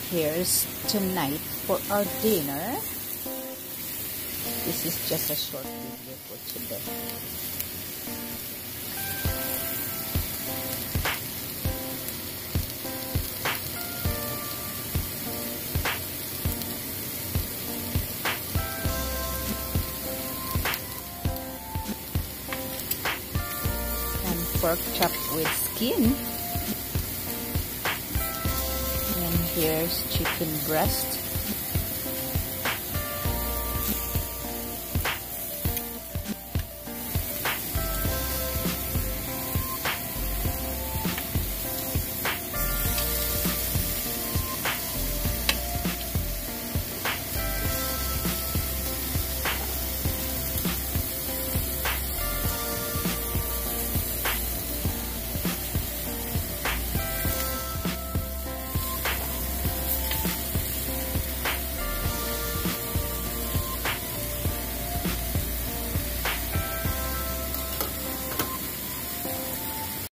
here's tonight for our dinner. This is just a short video for today. And pork chop with skin. And here's chicken breast.